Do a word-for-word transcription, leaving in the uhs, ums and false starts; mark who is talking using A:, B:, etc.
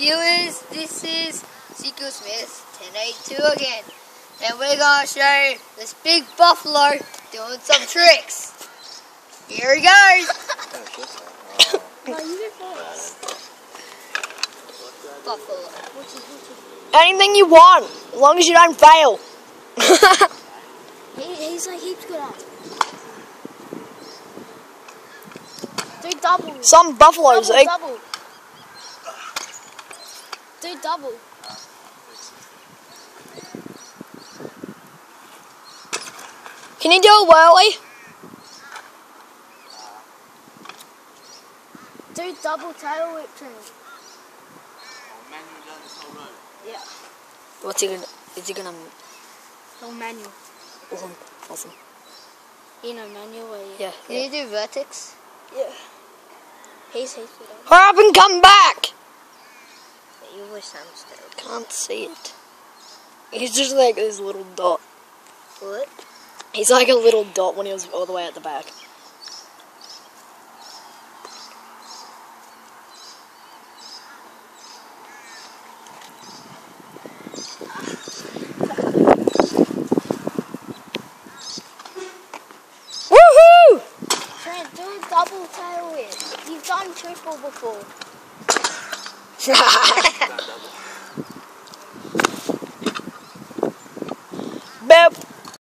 A: viewers, this is Seco Smith ten eighty-two again, and we're gonna show you this big buffalo doing some tricks. Here he goes. Buffalo.
B: Anything you want, as long as you don't fail.
C: he, he's like heaps good at it. Do double.
B: Some buffaloes,
C: double,
B: eh?
C: double. Do double.
B: Can you do a whirly?
C: Do double tail whip turn.
D: Manual down this whole road.
C: Yeah.
B: What's he gonna? Is he gonna?
C: All manual.
B: Awesome, awesome.
C: You know manual way.
B: Yeah.
A: Can you do vertex?
C: Yeah. He's heaps good at it.
B: Hurry up and come back!
A: You always sound scared.
B: Can't see it. He's just like this little dot.
A: What?
B: He's like a little dot when he was all the way at the back. Woohoo!
C: Trent, do a double tail whip. You've done triple before.